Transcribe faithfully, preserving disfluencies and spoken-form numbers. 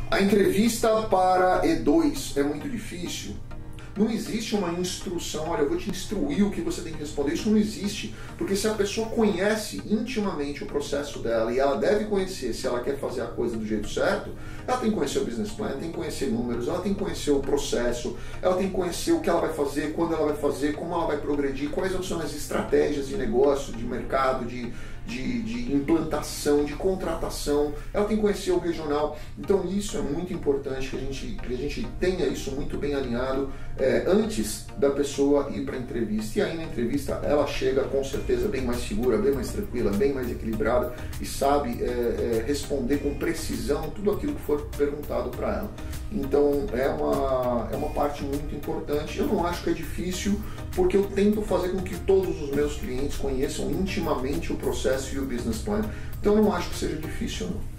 A entrevista para E dois é muito difícil? Não existe uma instrução, olha, eu vou te instruir o que você tem que responder. Isso não existe, porque se a pessoa conhece intimamente o processo dela, e ela deve conhecer se ela quer fazer a coisa do jeito certo, ela tem que conhecer o business plan, tem que conhecer números, ela tem que conhecer o processo, ela tem que conhecer o que ela vai fazer, quando ela vai fazer, como ela vai progredir, quais são as estratégias de negócio, de mercado, de, de, de implantação, de contratação, ela tem que conhecer o regional. Então isso é muito importante, que a gente, que a gente tenha isso muito bem alinhado é, antes da pessoa ir para a entrevista. E aí na entrevista ela chega com certeza bem mais segura, bem mais tranquila, bem mais equilibrada e sabe é, é, responder com precisão tudo aquilo que for perguntado para ela. Então é uma, é uma parte muito importante. Eu não acho que é difícil, porque eu tento fazer com que todos os meus clientes conheçam intimamente o processo e o business plan. Então eu não acho que seja difícil, não.